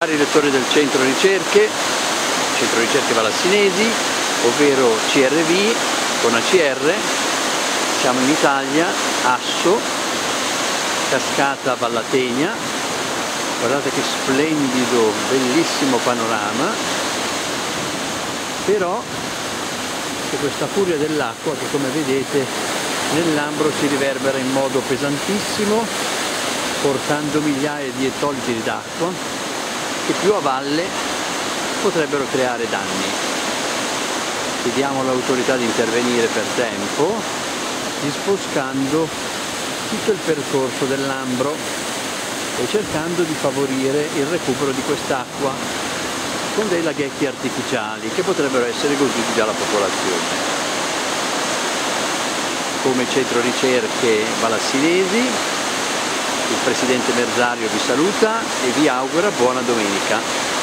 Direttore del Centro Ricerche Valassinesi, ovvero CRV con ACR. Siamo in Italia, Asso, cascata Vallategna. Guardate che splendido, bellissimo panorama. Però c'è questa furia dell'acqua che, come vedete, nel Lambro si riverbera in modo pesantissimo, portando migliaia di ettolitri d'acqua che più a valle potrebbero creare danni. Chiediamo all'autorità di intervenire per tempo, disboscando tutto il percorso del Lambro e cercando di favorire il recupero di quest'acqua con dei laghetti artificiali che potrebbero essere goduti dalla popolazione. Come Centro Ricerche Valassinesi, il Presidente Merzario vi saluta e vi augura buona domenica.